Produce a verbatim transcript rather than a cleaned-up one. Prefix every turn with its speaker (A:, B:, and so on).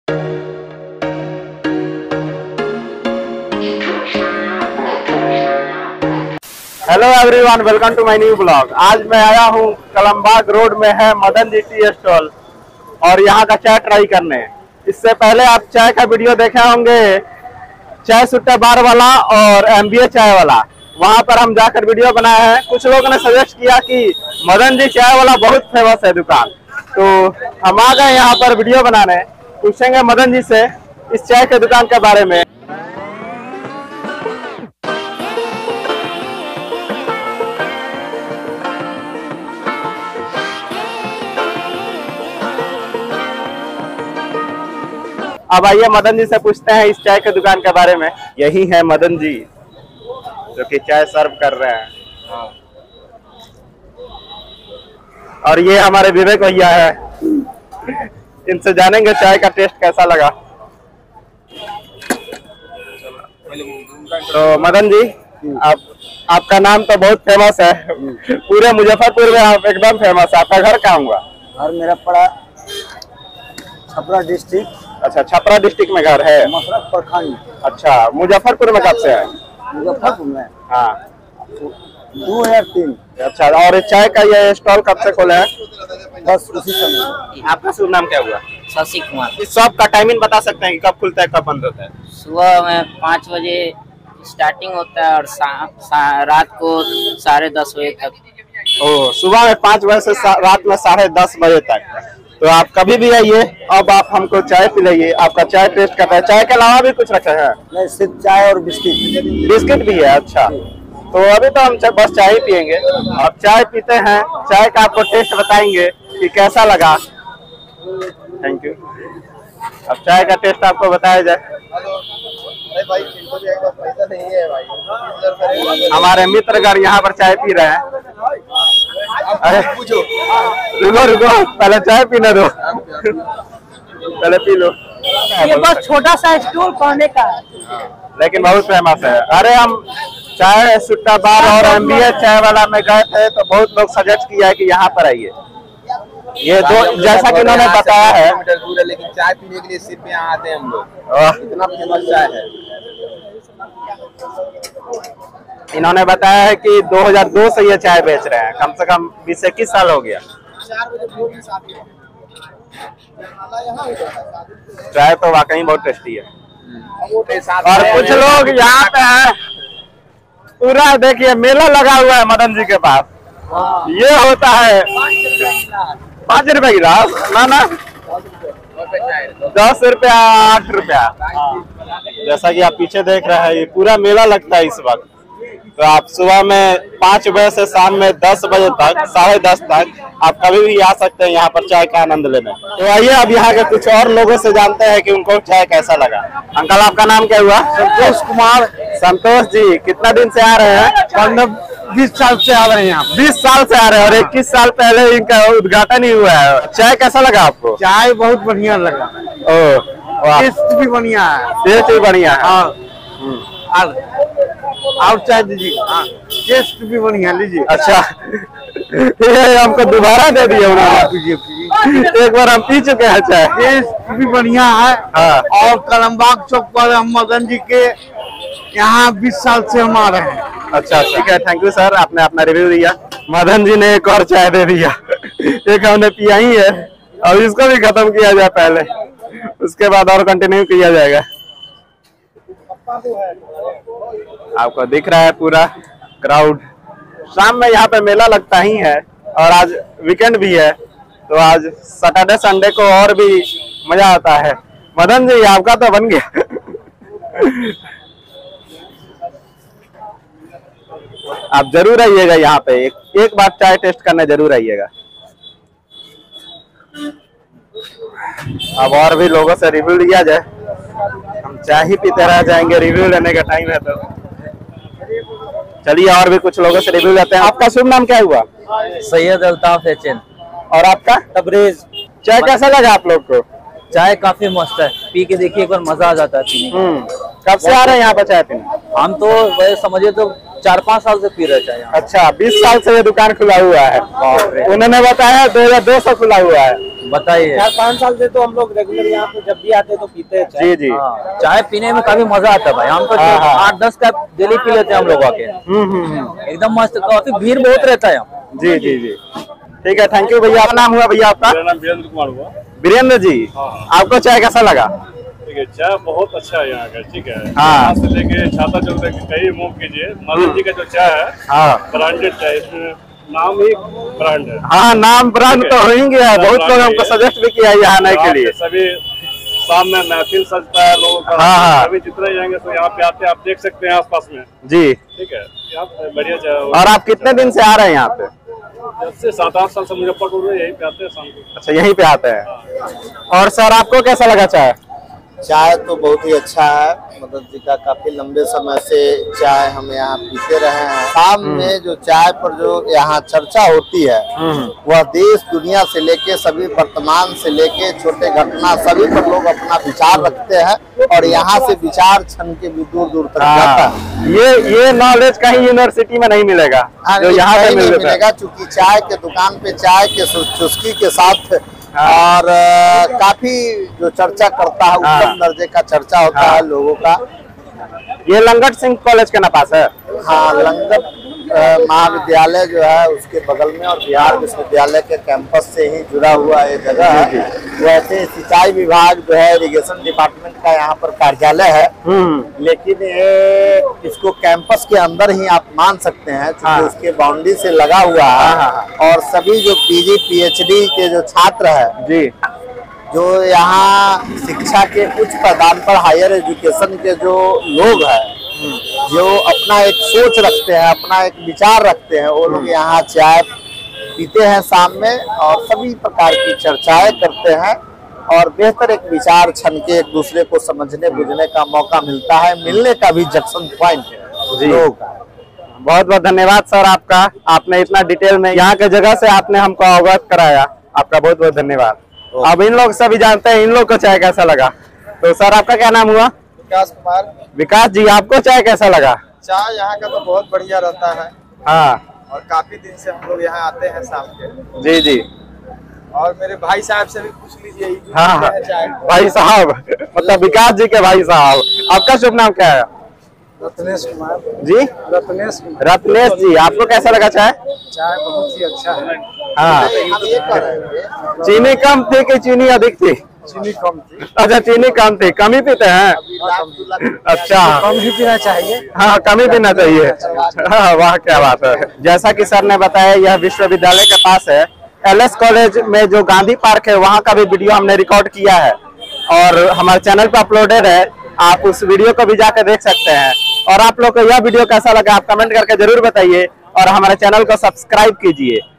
A: Hello everyone, welcome to my new blog. आज मैं आया हूँ कलमबाग रोड में है मदन जी टी स्टॉल और यहाँ का चाय ट्राई करने। इससे पहले आप चाय का वीडियो देखे होंगे, चाय सुट्टा बार वाला और एमबीए चाय वाला। वहाँ पर हम जाकर वीडियो बनाए हैं। कुछ लोगों ने सजेस्ट किया कि मदन जी चाय वाला बहुत फेमस है दुकान, तो हम आ गए यहाँ पर वीडियो बनाने। पूछेंगे मदन जी से इस चाय के दुकान के बारे में। अब आइए मदन जी से पूछते हैं इस चाय के दुकान के बारे में। यही है मदन जी जो कि चाय सर्व कर रहे हैं। और ये हमारे विवेक भैया है, इनसे जानेंगे चाय का टेस्ट कैसा लगा। तो मदन जी, आप आपका नाम तो बहुत फेमस है, पूरे मुजफ्फरपुर में आप एकदम फेमस है। आपका घर कहाँ हुआ?
B: घर मेरा पड़ा छपरा डिस्ट्रिक्ट।
A: अच्छा, छपरा डिस्ट्रिक्ट में घर है।
B: मसरत प्रखंड।
A: अच्छा, मुजफ्फरपुर में कब से है?
B: मुजफ्फरपुर में
A: हाँ,
B: दो हजार तीन।
A: अच्छा, और चाय का ये स्टॉल कब से खोले हैं?
B: बस उसी समय।
A: आपका शुभ नाम क्या हुआ?
C: शशि कुमार।
A: इस शॉप का टाइमिंग बता सकते हैं कि कब खुलता है कब बंद होता है?
C: सुबह में पाँच बजे स्टार्टिंग होता है और सा, सा, रात को साढ़े दस बजे तक।
A: ओ, सुबह में पाँच बजे से रात में साढ़े दस बजे तक। तो आप कभी भी आइए। अब आप हमको चाय पिलाइए, आपका चाय टेस्ट करते हैं। चाय के अलावा भी कुछ रखा है?
B: नहीं, सिर्फ चाय और बिस्किट।
A: बिस्किट भी है। अच्छा, तो अभी तो हम बस चाय ही पियेंगे। अब चाय पीते हैं, चाय का आपको टेस्ट बताएंगे कि कैसा लगा। Thank you. अब चाय का टेस्ट आपको बताया जाए।
B: भाई, पैसा नहीं है भाई।
A: हमारे मित्रगण यहाँ पर चाय पी रहे हैं। अरे रुको रुको, पहले चाय पीने दो, पहले पी लो।
D: ये बस छोटा सा स्टॉल पाने का है,
A: लेकिन बहुत फेमस है। अरे हम चाय सुट्टा बार और एमबीए चाय वाला में गए थे तो बहुत लोग सजेस्ट किया है कि यहाँ पर आइए। ये दो जैसा कि उन्होंने बताया है,
B: लेकिन चाय पीने के लिए सिर्फ यहाँ आते हैं हम लोग। इतना फेमस चाय है।
A: इन्होंने बताया है कि दो हज़ार दो से ये चाय बेच रहे हैं, कम से कम बीस इक्कीस साल हो गया। चाय तो वाकई बहुत टेस्टी है। और कुछ लोग यहाँ पे है, पूरा देखिए मेला लगा हुआ है मदन जी के पास। ये होता है पाँच रुपए गिलास, ना ना दस रुपया आठ रुपया। जैसा कि आप पीछे देख रहे हैं, ये पूरा मेला लगता है इस वक्त। तो आप सुबह में पाँच बजे से शाम में दस बजे तक, साढ़े दस तक आप कभी भी आ सकते हैं यहाँ पर चाय का आनंद लेने। तो आइए अब यहाँ के कुछ और लोगों से जानते हैं कि उनको चाय कैसा लगा। अंकल, आपका नाम क्या हुआ?
B: संतोष कुमार।
A: संतोष जी, कितना दिन से आ रहे हैं?
B: बीस साल से आ रहे हैं यहाँ।
A: बीस साल से आ रहे हैं और इक्कीस साल पहले इनका उद्घाटन ही हुआ है। चाय कैसा लगा आपको?
B: चाय बहुत बढ़िया लगा।
A: ओह,
B: टेस्ट भी बढ़िया है।
A: टेस्ट भी बढ़िया है।
B: हाँ, और चाय दीजिए। हाँ, टेस्ट भी बढ़िया, लीजिए।
A: अच्छा, ये हमको दोबारा दे दिए उन्होंने।
B: पीजिए पीजिए,
A: एक बार हम पी चुके हैं चाय।
B: टेस्ट भी बढ़िया है।
A: हाँ।
B: और कलमबाग चौक पर हम मदन जी के यहाँ बीस साल से हम आ रहे हैं।
A: अच्छा, ठीक है, थैंक यू सर, आपने अपना रिव्यू दिया। मदन जी ने एक और चाय दे दिया। एक हमने पिया ही है, अब इसको भी खत्म किया जाए पहले, उसके बाद और कंटिन्यू किया जाएगा। आपको दिख रहा है पूरा क्राउड। शाम में यहाँ पे मेला लगता ही है और आज वीकेंड भी है, तो आज सैटरडे संडे को और भी मजा आता है। मदन जी, आपका तो बन गया। आप जरूर आइएगा यहाँ पे, एक, एक बार चाय टेस्ट करने जरूर आइएगा। अब और भी लोगों से रिव्यू लिया जाए, हम चाय ही पीते रह जाएंगे, रिव्यू लेने का टाइम है तो। चलिए और भी कुछ लोगों से रिव्यू लेते हैं। आपका शुभ नाम क्या हुआ?
C: सैयद अल्ताफ एचएन।
A: और आपका?
C: तबरेज।
A: चाय कैसा लगा आप लोग को?
C: चाय काफी मस्त है, पी के देखिए एक बार मजा आ जाता है पीने।
A: हम्म, कब से आ रहे हैं यहाँ पर चाय पीने?
C: हम तो वैसे समझिए तो
E: चार पाँच साल से पी रहे चाय यहाँ।
A: अच्छा, बीस साल से ये दुकान खुला हुआ है। उन्होंने बताया दो हजार दो सौ खुला हुआ है।
E: बताइए।
D: चार पाँच साल से तो हम लोग रेगुलर यहाँ पे जब भी आते हैं तो पीते हैं चाय।
A: जी जी।
E: हाँ, चाय पीने में काफी मजा आता है भाई। हम तो
A: हाँ, हाँ।
E: आठ दस कप डेली पी लेते हैं हम लोग आके।
A: हम्म हम्म
E: एकदम मस्त, काफी भीड़ बहुत रहता है यहाँ।
A: जी जी जी, ठीक है, थैंक यू भैया। नाम हुआ भैया आपका?
F: मेरा नाम वीरेंद्र कुमार हुआ।
A: वीरेंद्र जी, आपको चाय कैसा लगा?
F: ठीक है, चाय बहुत अच्छा है यहाँ का। ठीक है,
A: हाँ।
F: यहाँ से लेके छाता चौक तक कहीं मूव कीजिए, मदन जी का जो चाय है
A: हाँ
F: ब्रांडेड चाय, इसमें नाम ही ब्रांड है।
A: हाँ, नाम ब्रांड तो हो ही गया है। बहुत लोग हमको सजेस्ट भी किया है यहाँ आने के लिए।
F: सभी शाम में महफिल सजता है लोगों का।
A: हाँ, हाँ।
F: सभी जितने जाएंगे तो यहाँ पे आते हैं, आप देख सकते हैं आसपास में।
A: जी।
F: ठीक है, यहाँ पे बढ़िया चाय।
A: और आप कितने दिन से आ रहे हैं यहाँ पे?
F: जब से सात आठ साल से मुजफ्फरपुर में यहीं पे आते हैं शाम को।
A: अच्छा, यहीं पे आते हैं। और सर, आपको कैसा लगा चाय?
G: चाय तो बहुत ही अच्छा है। मदन जी का काफी लंबे समय से चाय हम यहाँ पीते रहे हैं। शाम में जो चाय पर जो यहाँ चर्चा होती है वह देश दुनिया से लेके सभी वर्तमान से लेके छोटे घटना सभी पर लोग अपना विचार रखते हैं और यहाँ से विचार छन के भी दूर दूर तक जाता है।
A: ये ये नॉलेज कहीं यूनिवर्सिटी में नहीं मिलेगा जो यहाँ पे
G: नहीं
A: मिलेगा।
G: मिलेगा, चूंकि चाय के दुकान पे चाय के चुस्की के साथ और काफी जो चर्चा करता है उत्तम दर्जे का चर्चा होता है लोगों का।
A: ये लंगट सिंह कॉलेज के ना पास है?
G: हाँ, लंगट महाविद्यालय जो है उसके बगल में और बिहार विश्वविद्यालय के कैंपस से ही जुड़ा हुआ ये जगह है। वैसे सिंचाई विभाग जो है इरिगेशन डिपार्टमेंट का यहाँ पर कार्यालय है, लेकिन ये इसको कैंपस के अंदर ही आप मान सकते हैं क्योंकि उसके बाउंड्री से लगा हुआ है। और सभी जो पीजी पीएचडी के जो छात्र है
A: जी,
G: जो यहाँ शिक्षा के उच्च पैदान पर हायर एजुकेशन के जो लोग हैं जो अपना एक सोच रखते हैं, अपना एक विचार रखते हैं, वो लोग यहाँ चाय पीते हैं शाम में और सभी प्रकार की चर्चाएं करते हैं और बेहतर एक विचार छन के एक दूसरे को समझने बुझने का मौका मिलता है। मिलने का भी जंक्शन पॉइंट है लोगों का।
A: बहुत बहुत धन्यवाद सर आपका। आपने इतना डिटेल में यहाँ के जगह से आपने हमको अवगत कराया, आपका बहुत बहुत धन्यवाद। अब इन लोग सभी जानते हैं इन लोग को चाय कैसा लगा। तो सर, आपका क्या नाम हुआ?
G: विकास कुमार।
A: विकास जी, आपको चाय कैसा लगा?
G: चाय यहाँ का तो बहुत बढ़िया रहता है
A: हाँ,
G: और काफी दिन से हम लोग यहाँ आते हैं शाम के।
A: जी जी।
G: और मेरे भाई साहब से भी पूछ लीजिए।
A: हाँ हाँ, भाई साहब मतलब विकास जी के भाई साहब। आपका शुभ नाम क्या है?
G: रत्नेश कुमार
A: जी,
G: रत्नेश कुमार।
A: रत्नेश जी, आपको कैसा लगा चाय?
G: चाय बहुत ही अच्छा है।
A: हाँ, चीनी कम थी कि चीनी अधिक थी?
G: चीनी कम थी।
A: अच्छा, चीनी कम थी। कम ही पीते हैं? अच्छा,
G: कम ही पीना चाहिए।
A: हाँ, कम ही पीना चाहिए। हाँ, वाह, क्या बात है। जैसा कि सर ने बताया, यह विश्वविद्यालय के पास है। एलएस कॉलेज में जो गांधी पार्क है वहाँ का भी वीडियो हमने रिकॉर्ड किया है और हमारे चैनल पर अपलोडेड है। आप उस वीडियो को भी जाकर देख सकते हैं। और आप लोग को यह वीडियो कैसा लगा आप कमेंट करके जरूर बताइए और हमारे चैनल को सब्सक्राइब कीजिए।